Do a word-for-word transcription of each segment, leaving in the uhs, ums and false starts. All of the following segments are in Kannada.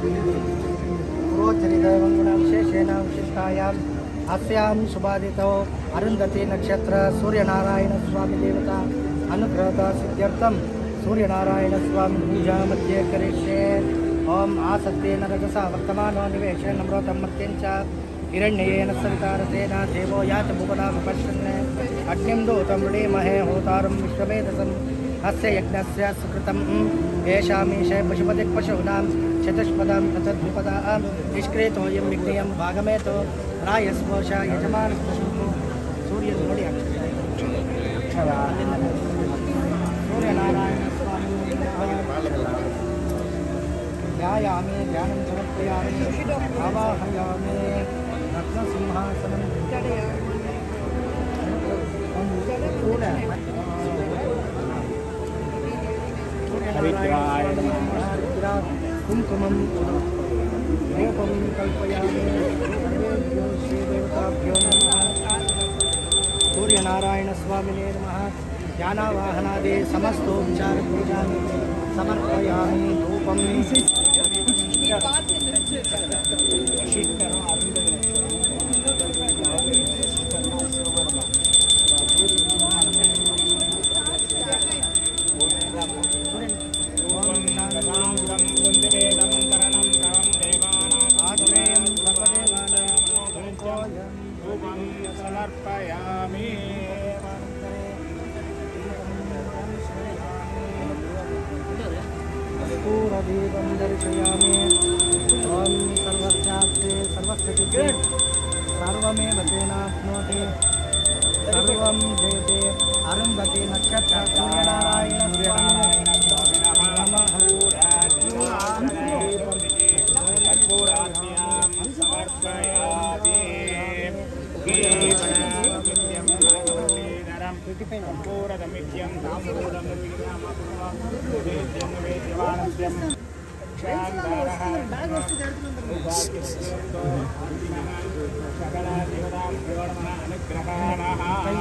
पूर्वोच्चरितमङ्गलविशेषेण विशिष्टायाम् अस्यां शुभादितौ अरुन्धति नक्षत्र सूर्यनारायण स्वामी देवता अनुग्रहत सिद्ध्यर्थं सूर्यनारायण स्वामी पूजा मध्ये करिष्ये। ओम आसत्तेन रजसा वर्तमानो निवेशे नम्रतं मत्यञ्च हिरण्येन सवितारतेन देवो याच भुवनां पश्यन् अग्निं दूतं वृणीमहे होतारं विश्वमेधसम् अस्य यज्ञस्य सुकृतं येषामीशे पशुपतिः पशूनां चतुष्पदां ततद्विपदां निष्क्रेतोऽयं विज्ञेयं भागमेतो रायस्पोष यजमानः सूर्यं ನೋಡಿ अक्षर सूर्यनारायण ध्यायामि ध्यानं समर्पयामि आवाहयामि रत्नसिंहासनं कुंकुमं रूपं कल्पयामि। सर्वेभ्यो श्रीदेवताभ्यो नमः। सूर्यनारायण स्वामिने नमः। ज्ञानावाहनादि समस्तोपचार पूजानि समर्पयामि। धूपं समर्पयामि। पूर्वदीपं दर्शयामि। ओम सर्वस्यास्ते सर्वस्य सर्वमेव तेनाप्नोति सर्वं जयते। अरुन्धति नक्षत्र सूर्यनारायण सूर्यनारायण नमः। समर्पयामि। पूरदमित्यं ताम्बूलं वेद्यवानस्यं शान्तारः सकला देवताभ्यो नमः। अनुग्रहाणः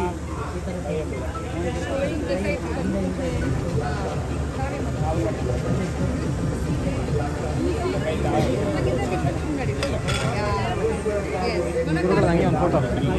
फोटो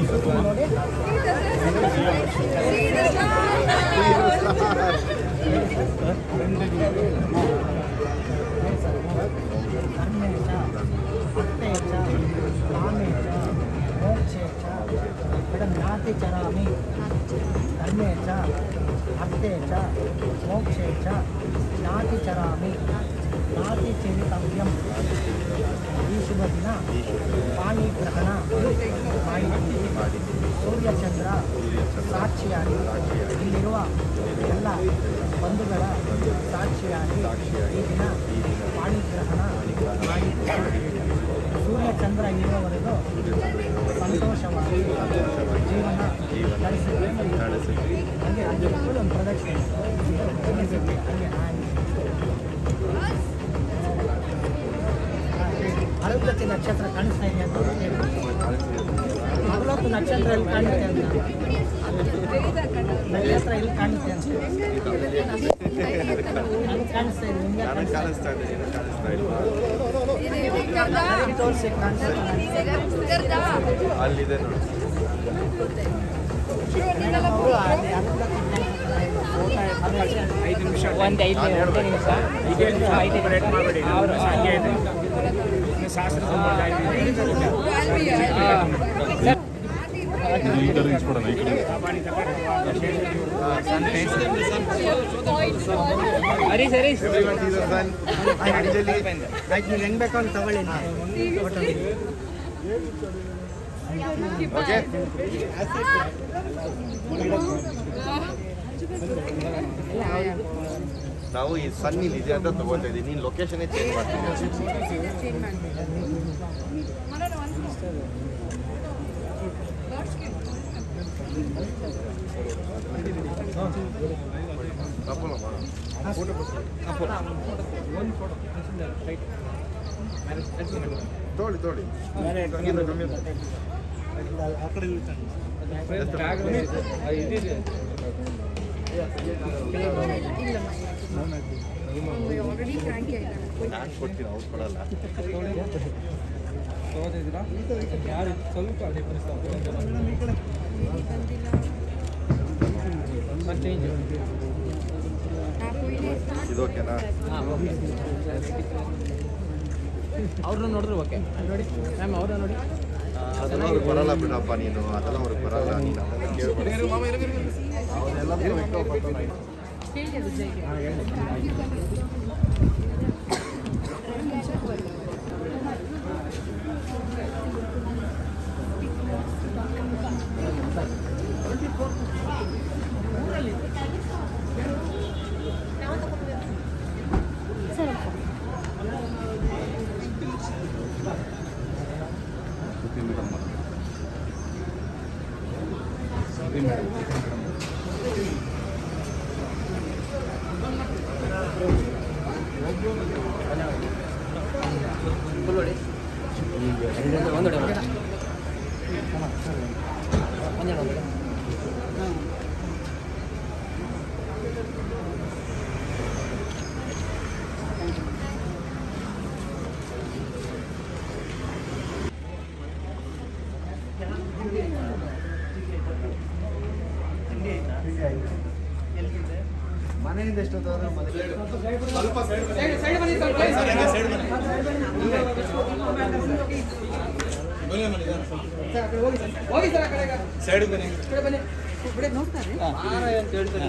नाति चरामि धर्मे च अर्थे च मोक्षे च नाति चरामि नाति चरितव्यम्। ಈ ಶುಭ ದಿನ ಪಾಣಿಗ್ರಹಣ ಮಾಡಿದ್ದೀವಿ। ಸೂರ್ಯಚಂದ್ರ ಸಾಕ್ಷಿಯಾಗಿ ಇಲ್ಲಿರುವ ಎಲ್ಲ ಬಂಧುಗಳ ಸಾಕ್ಷಿಯಾಗಿ ಈ ದಿನ ಪಾಣಿಗ್ರಹಣ ಮಾಡಿದ್ದೀವಿ। ಸೂರ್ಯಚಂದ್ರ ಇರುವವರೆಗೂ ಸಂತೋಷವಾಗಿ ಜೀವನ ನಡೆಸಿದ್ದೀವಿ। ಹಾಗೆ ಹಾಗೆ ಒಂದು ಪ್ರದಕ್ಷಿಣೆ ಹಾಗೆ ಅರುಂಧತಿ ನಕ್ಷತ್ರ ಕಾಣಿಸ್ತಾ ಇದೆ ಅಂತ ಹಗಲೊತ್ತು ನಕ್ಷತ್ರ ಎಲ್ಲಿ ಕಾಣುತ್ತೆ ಅಂತ ನಕ್ಷತ್ರ ಎಲ್ಲಿ ಕಾಣುತ್ತೆ ಅಂತ ಕಾಣಿಸ್ತಾ ಇದೆ ನಿಮಗೆ ತೋರಿಸಿ ಅಲ್ಲಿದೆ ಐದು ನಿಮಿಷ ಒಂದು ಐದು ನಿಮಿಷ ಐದು ರೇಟ್ ಮಾಡಬೇಡಿ ಅವರು ಹಂಗೆ ಇದೆ ಶಾಸ್ತ್ರ ಹರಿ ಸರಿ ನೀವು ಹೆಂಗ್ ಬೇಕು ಅಂತ ತಗೊಳ್ಳಿ ಓಕೆ ನಾವು ಈ ಸನ್ ಇಲ್ಲಿ ಇದೆ ಅಂತ ತಗೋತಾ ಇದ್ದೀವಿ ನೀನು ಲೊಕೇಶನ್ನೇ ಚೇಂಜ್ ಮಾಡ್ತೀನಿ ತೋಳಿ ತೋಳಿ ಆ ಕಡೆ ಇಲ್ಲ ನಾನು ಕೊಡ್ತೀನಿ, ಅವ್ರು ಕೊಡಲ್ಲ. ಯಾರು ಸ್ವಲ್ಪ ಇದು ಓಕೆನಾ? ಅವ್ರನ್ನ ನೋಡಿದ್ರೆ ಓಕೆ ನೋಡಿ ಮ್ಯಾಮ್, ಅವ್ರನ್ನ ನೋಡಿ. ಅದೆಲ್ಲ ಅವ್ರಿಗೆ ಬರಲ್ಲ ಬಿಡಪ್ಪ ನೀನು, ಅದೆಲ್ಲ ಅವ್ರಿಗೆ ಬರಲ್ಲ ನೀನು. ಅದೆಲ್ಲ ಕೇಳ್ಬಾರ್ದು. ಮನೆಯಿಂದ ಎಷ್ಟೊತ್ತಾದ್ರೂ ಸ್ವಲ್ಪ ಸೈಡ್ ಬನ್ನಿ, ಸೈಡ್ ಬನ್ನಿ ನೋಡ್ತಾರೆ ಅಂತ ಹೇಳ್ತಾರೆ.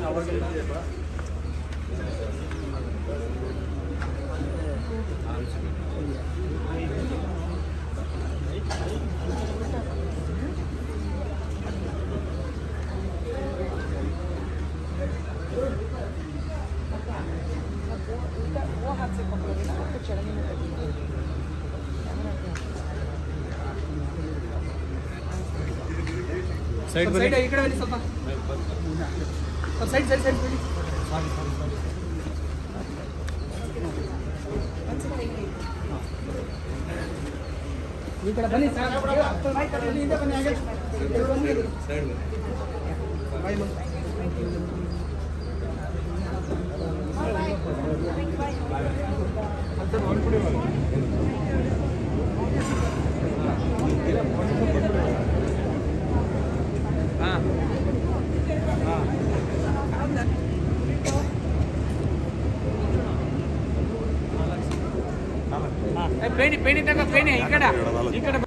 ಸೈಡ್ ಸೈಡ್ ಈ ಕಡೆ ಬನ್ನಿ, ಸ್ವಲ್ಪ ಸೈಡ್ ಸೈಡ್ ಸೈಡ್ ಬನ್ನಿ. ಈ ಕಡೆ ಬನ್ನಿ ಸರ್, ಹಿಂದೆ ಬನ್ನಿ, ಹಾಗೆ ಸೈಡ್ ಬನ್ನಿ. ಪೇಣಿ ಪೇಣಿ ತಗೋ, ಪೇಣಿ ಈ ಕಡೆ ಈ ಕಡೆ.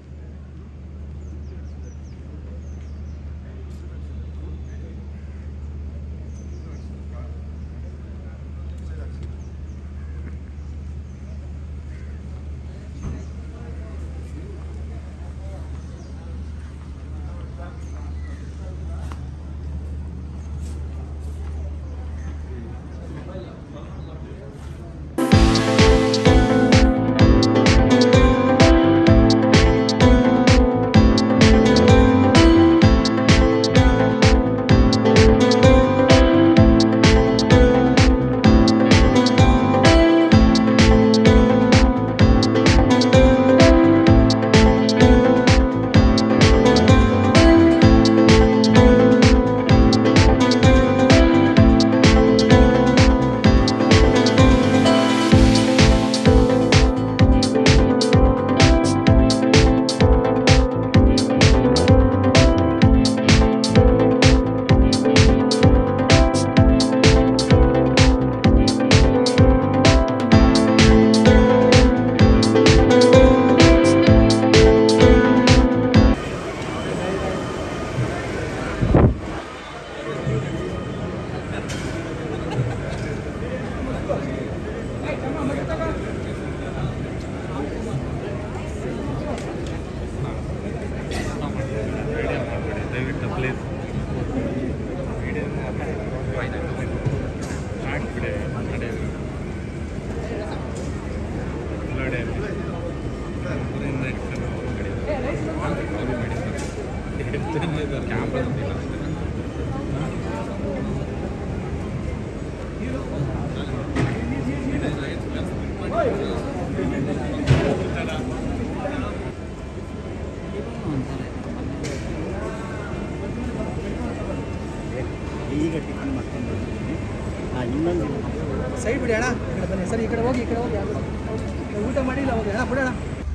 ಈಗ ಟಿಫನ್ ಮಾಡ್ಕೊಂಡು ಇನ್ನೊಂದು ಸೈಡ್ ಬಿಡಿ ಅಣ್ಣ, ಈ ಕಡೆ ಬನ್ನಿ. ಸರಿ ಈ ಕಡೆ ಹೋಗಿ ಈ ಕಡೆ ಹೋಗಿ ಊಟ ಮಾಡಿಲ್ಲ ಹೋಗಿ ಅಣ್ಣ ಬಿಡೋಣ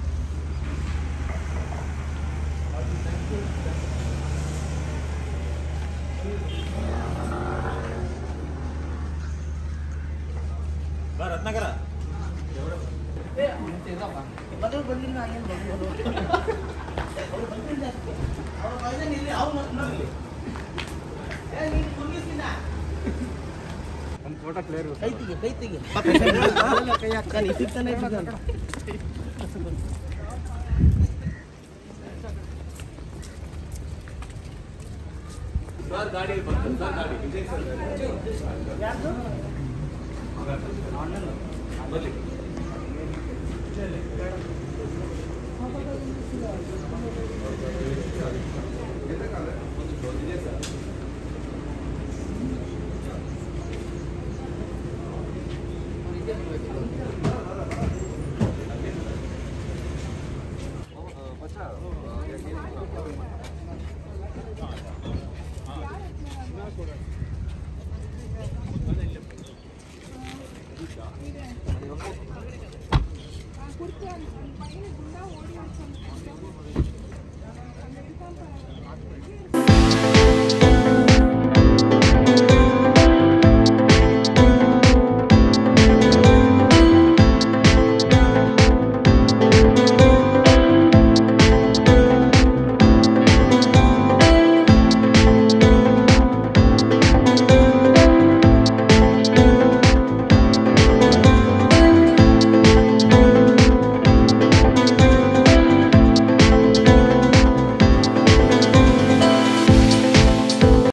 ರತ್ನಾಕರ ಬಂದಿಲ್ಲ ಏನು ನಮ್ಮ ಫೋಟೋ ಕ್ಲಿಯರ್ ಕೈ ತೆಗಿ ಕೈ ತೆಗಿ ಕೈ ಹಾಕ್ತಾನೆ ಇಟ್ಟಿರ್ತಾನೆ ಇಟ್ಟಿರ್ತಾನೆ ಸರ್ ಗಾಡಿ ಬಂತು ಸರ್ ಗಾಡಿ ವಿಜಯ್ ಸರ್ ಯಾರ್ದು ಬರಲಿ Kurtuan,